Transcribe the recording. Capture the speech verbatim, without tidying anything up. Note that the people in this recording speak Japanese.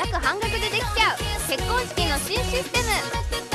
約半額でできちゃう結婚式の新システム。